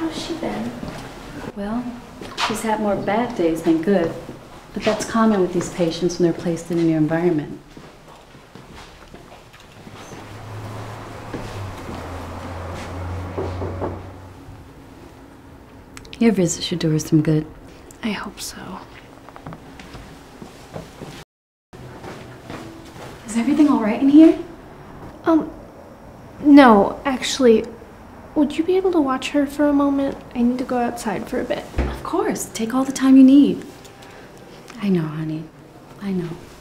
How's she been? Well, she's had more bad days than good, but that's common with these patients when they're placed in a new environment. Your visit should do her some good. I hope so. Is everything all right in here? No, actually, would you be able to watch her for a moment? I need to go outside for a bit. Of course. Take all the time you need. I know, honey. I know.